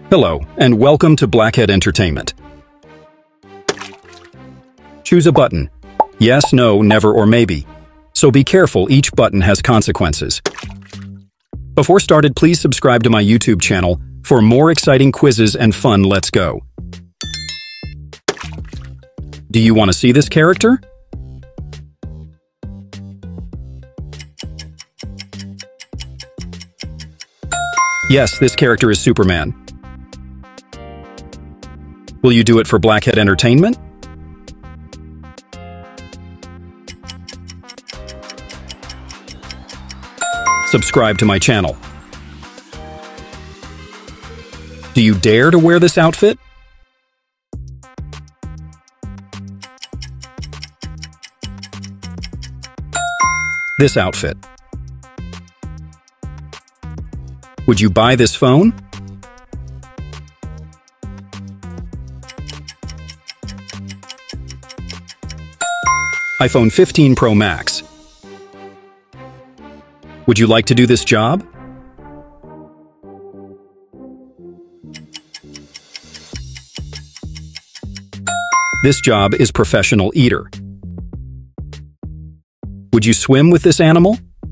Hello, and welcome to Blackhead Entertainment. Choose a button. Yes, no, never, or maybe. So be careful, each button has consequences. Before started, please subscribe to my YouTube channel for more exciting quizzes and fun. Let's go. Do you want to see this character? Yes, this character is Superman. Will you do it for Blackhead Entertainment? Subscribe to my channel. Do you dare to wear this outfit? This outfit. Would you buy this phone? iPhone 15 Pro Max. Would you like to do this job? This job is professional eater. Would you swim with this animal?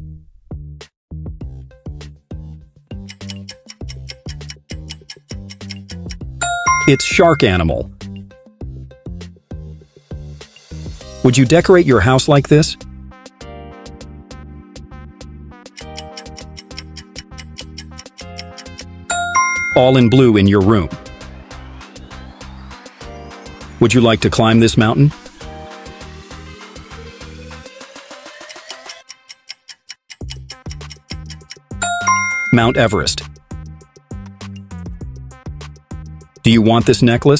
It's shark animal. Would you decorate your house like this? All in blue in your room. Would you like to climb this mountain? Mount Everest. Do you want this necklace?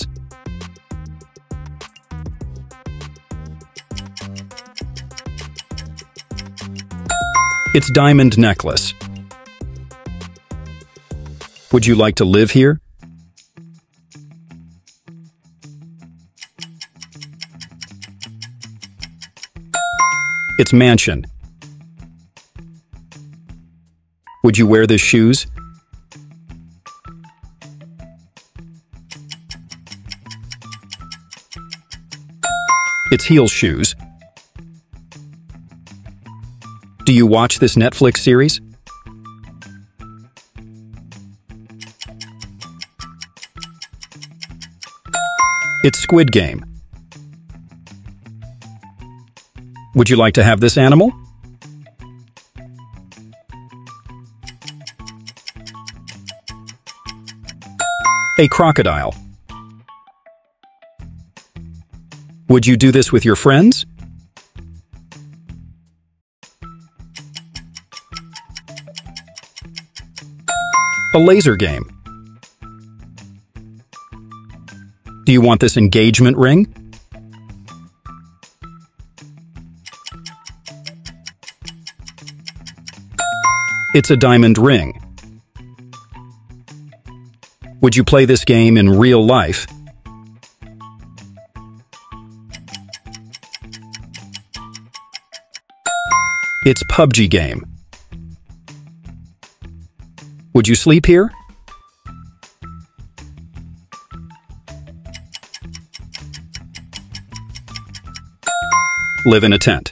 It's diamond necklace. Would you like to live here? It's mansion. Would you wear this shoes? It's heel shoes. Do you watch this Netflix series? It's Squid Game. Would you like to have this animal? A crocodile. Would you do this with your friends? A laser game. Do you want this engagement ring? It's a diamond ring. Would you play this game in real life? It's PUBG game. Would you sleep here? Live in a tent.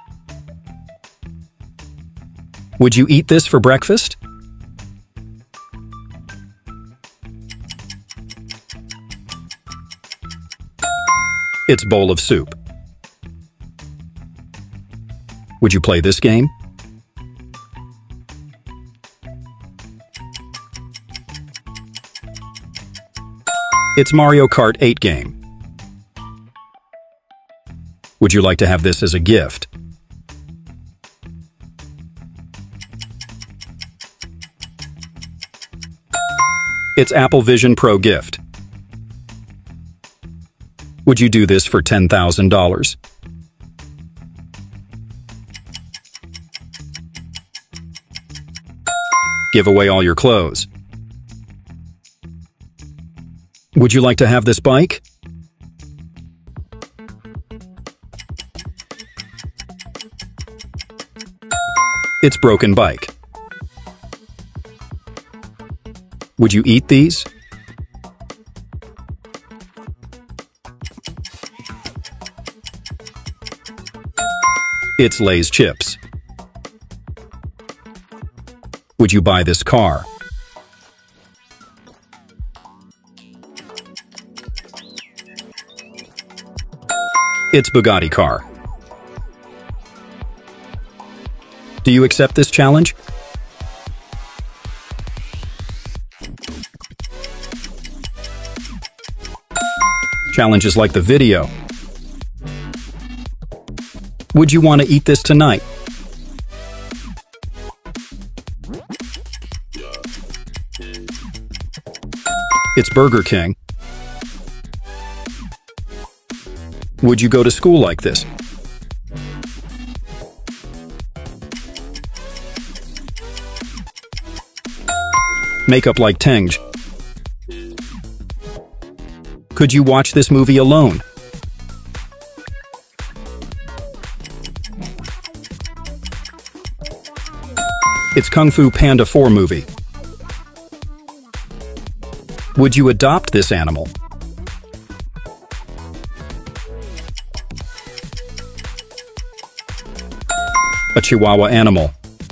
Would you eat this for breakfast? It's bowl of soup. Would you play this game? It's Mario Kart 8 game. Would you like to have this as a gift? It's Apple Vision Pro gift. Would you do this for $10,000? Give away all your clothes. Would you like to have this bike? It's broken bike. Would you eat these? It's Lay's chips. Would you buy this car? It's Bugatti car. Do you accept this challenge? Challenge is like the video. Would you want to eat this tonight? It's Burger King. Would you go to school like this? Makeup like Tenge. Could you watch this movie alone? It's Kung Fu Panda 4 movie. Would you adopt this animal? A Chihuahua animal.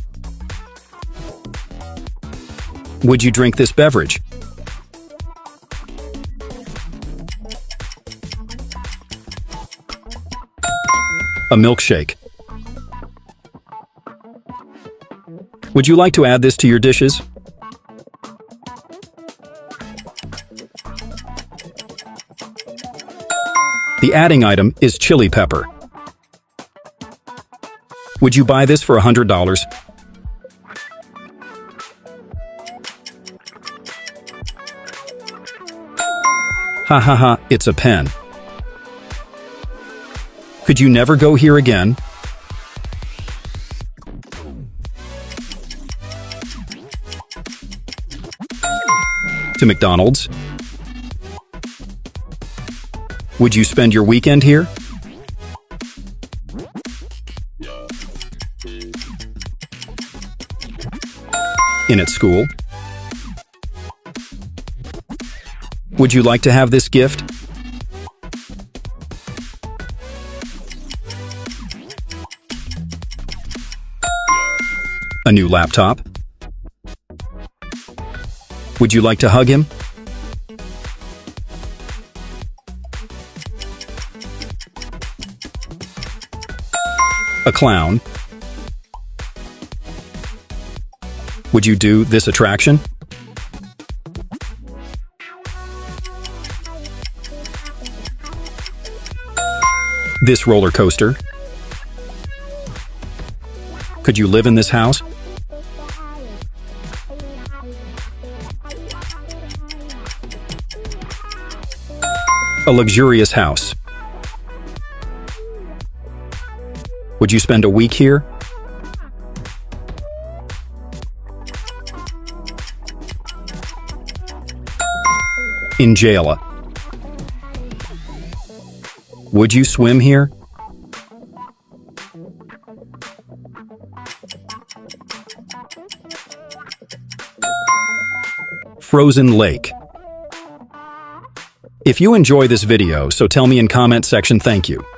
Would you drink this beverage? A milkshake. Would you like to add this to your dishes? The adding item is chili pepper. Would you buy this for $100? Ha ha ha, it's a pen. Could you never go here again? To McDonald's. Would you spend your weekend here? In at school. Would you like to have this gift? A new laptop. Would you like to hug him? A clown. Would you do this attraction? This roller coaster. Could you live in this house? A luxurious house. Would you spend a week here? In jail. Would you swim here? Frozen lake. If you enjoy this video, so tell me in comment section. Thank you.